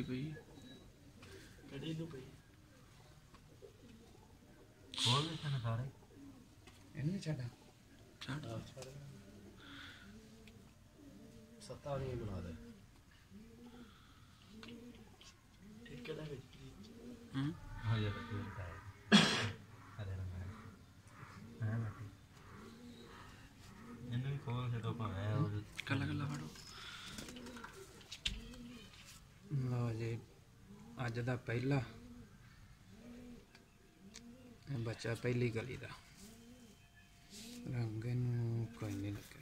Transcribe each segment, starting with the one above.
पई कड़ी नु पई खोल देते ना सारे इन्हें छड़ा छाड़ सत्ता नहीं बना दे एक केड़ा विच हो जाता है अरे ना हां बेटी इन्हें भी खोल से तो पाया कला कला फाड़ो लो जी अज दा पहला बच्चा पहली गली दा रंग कोई नहीं लगे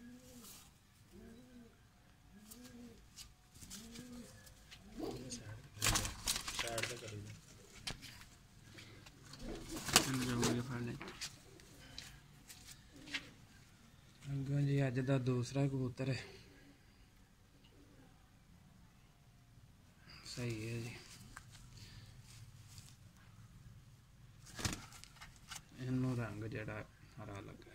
रंगों जी अज दा दूसरा कबूतर है सही है जी इनू रंग जड़ा हरा लगा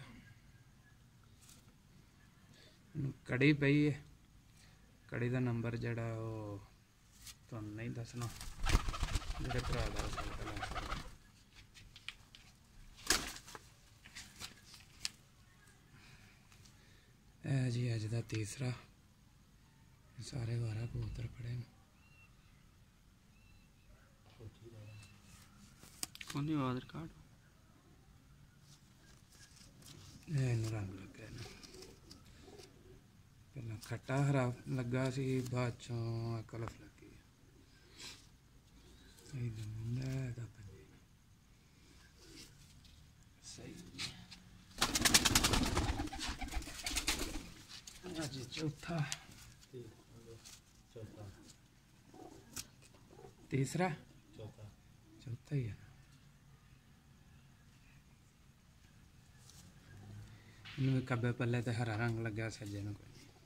कड़ी पई है कड़ी का नंबर जड़ा वो तुहानू नहीं दसना जेड़े भरा दा साइकल है जी अज का तीसरा सारे 12 कबूतर खड़े हैं कौन आवाज रिकॉर्ड रंग लगे पहला खट्टा हरा लगा सी बाद चों कलफ लगी सही मुंडा पंजे सही आज चौथा तीसरा चौथा ही है इनमें कब्बे पल्ले तो हरा रंग लगा सज्जे में कोई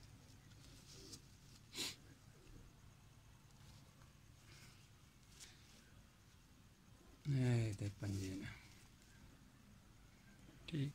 नहीं पंजे में ठीक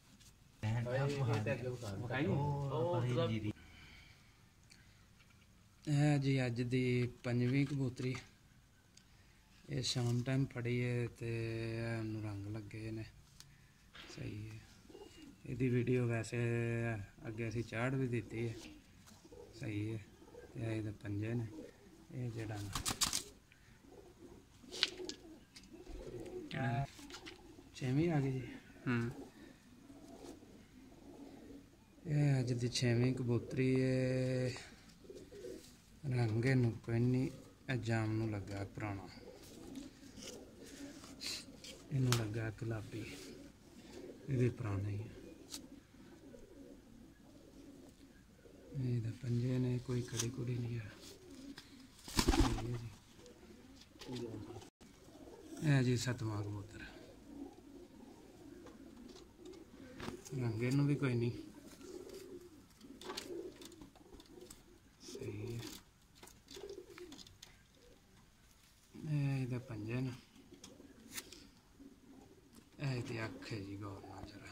है जी अज दी 5वीं कबूतरी ये शाम टाइम फड़ी है तो रंग लगे ने सही है यदि वीडियो वैसे अगे असी चाड़ भी दी है सही है ये पंजे ने ये जड़ा 6वीं आ गई जी ये अज दी 6वीं कबूतरी है रंग इनू कोई नहीं जाम नू लगा पुराना इनू लगा गुलाबी ये भी पुराना ही है पंजे ने कोई कड़ी कुड़ी नहीं है जी 7वां कबूतर रंग इनू भी कोई नहीं सही है पंजे ने अख है जी गौर ना जरा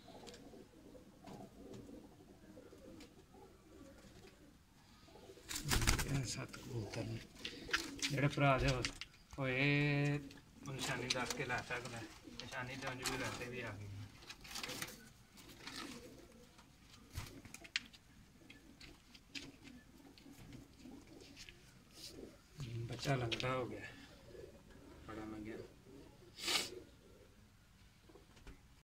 7 कबूतर ने जेड़े भरा दे होए निशानी दस के लै सकदा निशानी तो अंज भी वैसे भी आ गई बच्चा लंगड़ा हो गया